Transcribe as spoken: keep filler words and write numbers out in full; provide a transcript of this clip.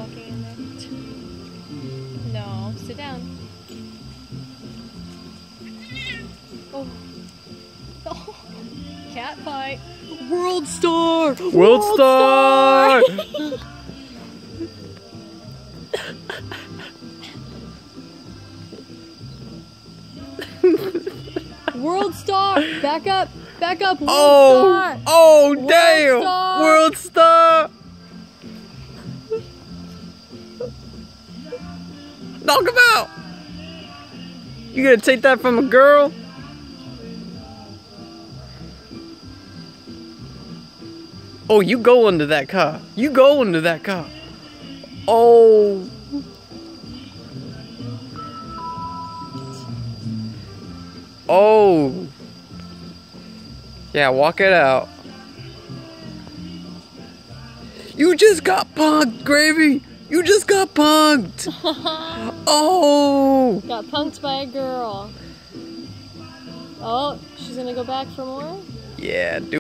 talking in there. No, sit down. Oh. Oh. Cat fight. World star! World, World star! star! World star! Back up! Back up! World oh, star! Oh, World damn! Star. World star! Knock him out! You gonna take that from a girl? Oh, you go into that car. You go into that car. Oh. Oh. Yeah, walk it out. You just got punked, Gravy. You just got punked. Oh. Got punked by a girl. Oh, she's gonna go back for more? Yeah, dude.